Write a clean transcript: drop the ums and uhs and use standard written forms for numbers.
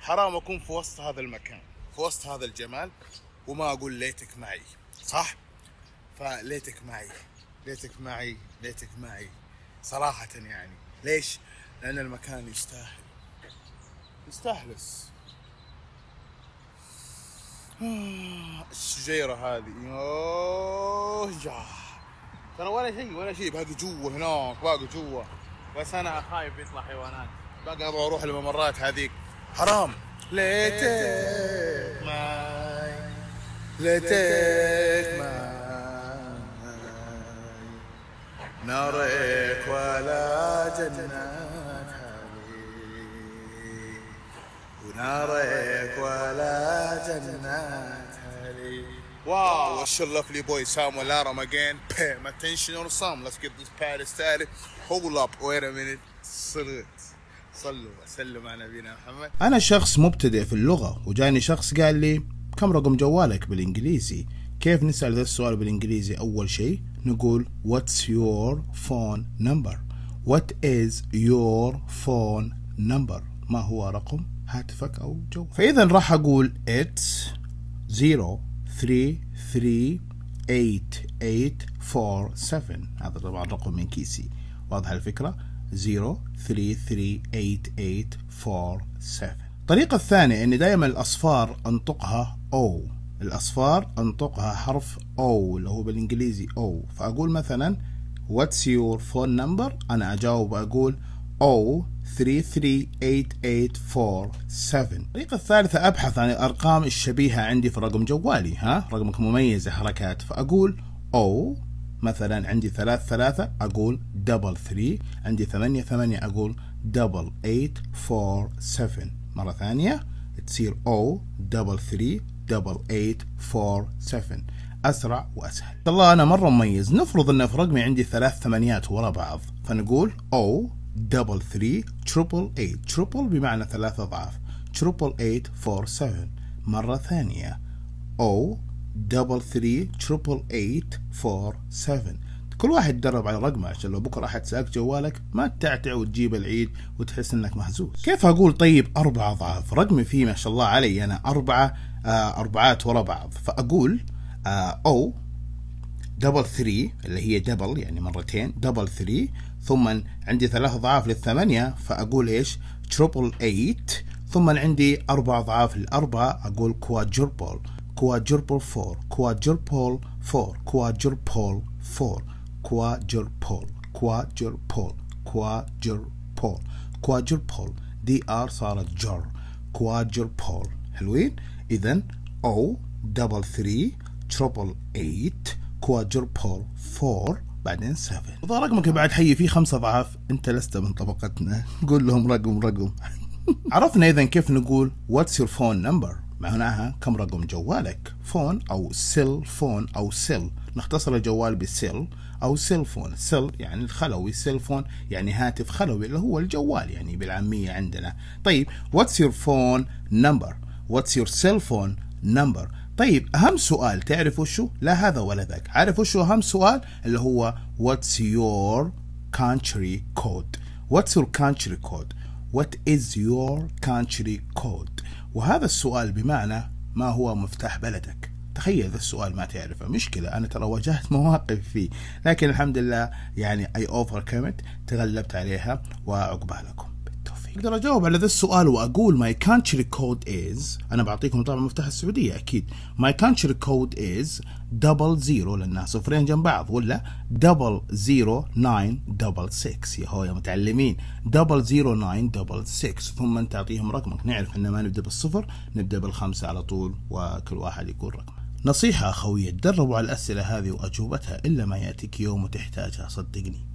حرام اكون في وسط هذا المكان، في وسط هذا الجمال، وما اقول ليتك معي، صح؟ فليتك معي، ليتك معي، ليتك معي صراحة يعني. ليش؟ لأن المكان يستاهل، يستاهلس. الشجيرة هذه يوه ترى ولا شيء ولا شيء، باقي جوا هناك، باقي جوا، بس أنا خايف يطلع حيوانات، باقي أبغى أروح الممرات هذيك. حرام. ليتك معي، ليتك معي، نارك ولا جنات علي، ونارك ولا جنات علي. Wow, what's your lovely boy Samuel Aram again? Pay my attention on some. Let's get this party started. Hold up, wait a minute. صلوا وسلموا على نبينا محمد. أنا شخص مبتدئ في اللغة، وجاني شخص قال لي كم رقم جوالك بالإنجليزي؟ كيف نسأل ذا السؤال بالإنجليزي؟ أول شيء نقول What's your phone number? What is your phone number? ما هو رقم هاتفك أو جوال؟ فإذا راح أقول It's 0338847. هذا طبعا رقم من كيسي، واضحة الفكرة؟ 0338847. الطريقة الثانية إني دائما الأصفار أنطقها O، الأصفار أنطقها حرف O اللي هو بالإنجليزي O. فأقول مثلا What's your phone number؟ أنا أجاوب أقول O338847. الطريقة الثالثة أبحث عن الأرقام الشبيهة عندي في رقم جوالي، رقمك مميز حركات، فأقول O مثلا عندي 33 أقول 33، عندي 88 أقول 8847. مرة ثانية تصير O338847، أسرع وأسهل. الله أنا مرة مميز. نفرض أن في رقمي عندي 3 ثمانيات ورا بعض، فنقول O338888، تربل بمعنى 3 أضعاف، 8847. مرة ثانية O338847. كل واحد يتدرب على رقمه عشان لو بكره احد سألك جوالك ما تتعتع وتجيب العيد وتحس انك محزوز. كيف اقول طيب 4 أضعاف؟ رقمي فيه ما شاء الله علي انا 4 أربعات ورا بعض، فاقول O 33 اللي هي دبل يعني مرتين، 33 ثم عندي 3 أضعاف للثمانية فاقول ايش؟ 888، ثم عندي 4 أضعاف للأربعة اقول كوادربل، كوادربل 4، كوادربل 4، كوادربل 4، كوادربل، كوادربل، كوادربل، كوادربل، دي ار صارت جر، كوادربل. حلوين؟ اذا O 338888 كوادربل 4 بعدين 7. إذا رقمك بعد حي فيه 5 أضعاف أنت لست من طبقتنا، قول لهم رقم. عرفنا إذا كيف نقول What's your phone number؟ معناها كم رقم جوالك. فون أو سيل فون أو سيل، نختصر الجوال بالسيل أو سيل فون. سيل يعني الخلوي، سيل فون يعني هاتف خلوي اللي هو الجوال يعني بالعامية عندنا. طيب What's your phone number؟ What's your cell phone number؟ طيب أهم سؤال تعرف وشو؟ لا هذا ولا ذاك، عارف وشو أهم سؤال؟ اللي هو What's your country code؟ What's your country code؟ What is your country code؟ وهذا السؤال بمعنى ما هو مفتاح بلدك. تخيل ذا السؤال ما تعرفه، مشكلة. أنا ترى واجهت مواقف فيه لكن الحمد لله يعني I overcame it، تغلبت عليها وعقبها لكم. أقدر أجاوب على ذا السؤال وأقول my country code is، أنا بعطيكم طبعا مفتاح السعودية أكيد، my country code is 00 لأنها صفرين جنب بعض، ولا 00966. يا هو يا متعلمين 00966، ثم تعطيهم رقمك. نعرف إن ما نبدأ بالصفر، نبدأ بالخمسة على طول وكل واحد يكون رقم. نصيحة أخوية، تدربوا على الأسئلة هذه وأجوبتها إلا ما يأتيك يوم وتحتاجها، صدقني.